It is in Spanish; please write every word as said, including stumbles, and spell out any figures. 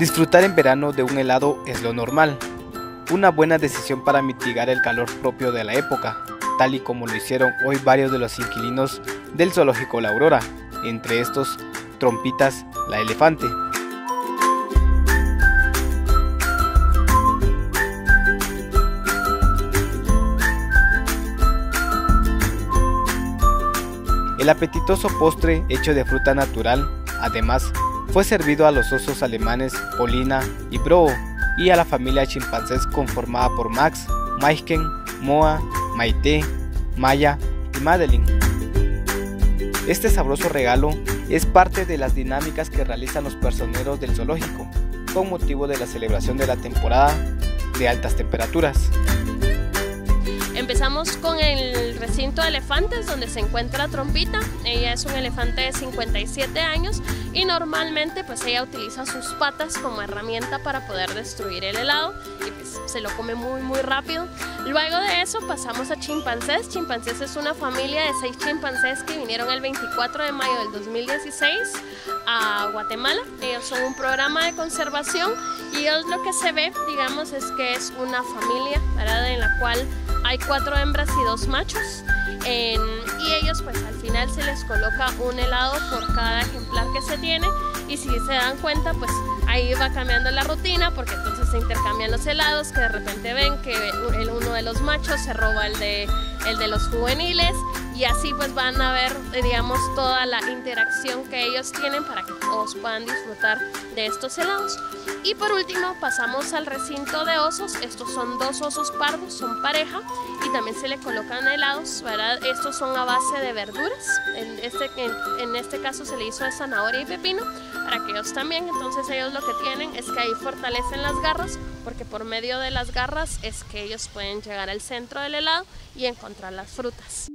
Disfrutar en verano de un helado es lo normal, una buena decisión para mitigar el calor propio de la época, tal y como lo hicieron hoy varios de los inquilinos del zoológico La Aurora, entre estos Trompitas la elefante. El apetitoso postre hecho de fruta natural, además, fue servido a los osos alemanes Polina y Bro y a la familia de chimpancés conformada por Max, Maiken, Moa, Maite, Maya y Madeline. Este sabroso regalo es parte de las dinámicas que realizan los personeros del zoológico con motivo de la celebración de la temporada de altas temperaturas. Empezamos con el recinto de elefantes donde se encuentra Trompita. Ella es un elefante de cincuenta y siete años y normalmente pues ella utiliza sus patas como herramienta para poder destruir el helado y pues se lo come muy muy rápido. Luego de eso pasamos a chimpancés. Chimpancés es una familia de seis chimpancés que vinieron el veinticuatro de mayo del dos mil dieciséis a Guatemala. Ellos son un programa de conservación y ellos lo que se ve, digamos, es que es una familia, ¿verdad?, en la cual hay cuatro hembras y dos machos en, y ellos pues al final se les coloca un helado por cada ejemplar que se tiene y si se dan cuenta pues ahí va cambiando la rutina porque entonces se intercambian los helados que de repente ven que el uno de los machos se roba el de, el de los juveniles y así pues van a ver, digamos, toda la interacción que ellos tienen para que todos puedan disfrutar de estos helados. Y por último pasamos al recinto de osos. Estos son dos osos pardos, son pareja y también se le colocan helados, ¿verdad? Estos son a base de verduras, en este, en, en este caso se le hizo de zanahoria y pepino para que ellos también, entonces ellos lo que tienen es que ahí fortalecen las garras porque por medio de las garras es que ellos pueden llegar al centro del helado y encontrar las frutas.